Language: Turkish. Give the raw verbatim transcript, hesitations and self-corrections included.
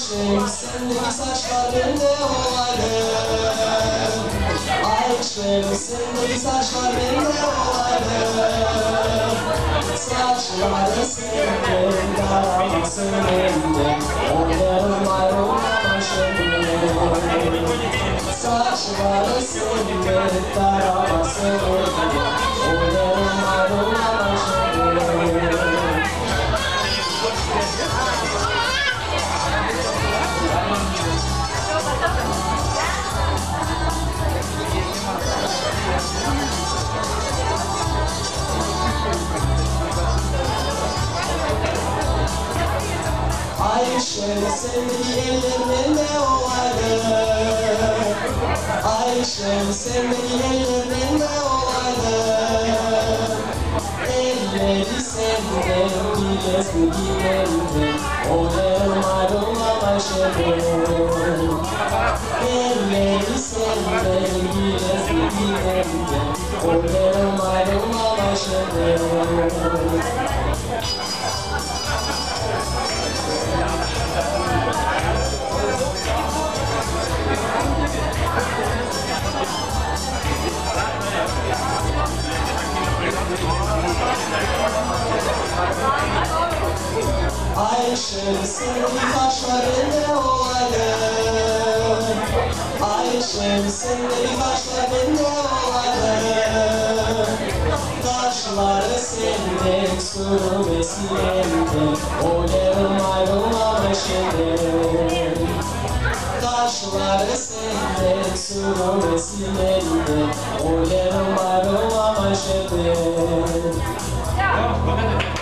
Ayşem sendeki saçlarında olayım. Ayşem sendeki saçlarında olayım. Saçları senden daramasın benden, onların ayrılmamışım. Saçları senden daramasın benden, onların ayrılmamışım. Ayşem sendeki ellerinde olayım. Ayşem sendeki ellerinde olayım. Elleri senden, bilezgi benden, onların ayrılmamışım. Elleri senden, bilezgi benden, onların ayrılmamışım. Ayşem sendeki kaşlarında olayım. Ayşem sendeki kaşlarında olayım. Kaşları senden, sürmesi benden, onların ayrılmamışım. Kaşları senden, sürmesi benden, onların ayrılmamışım.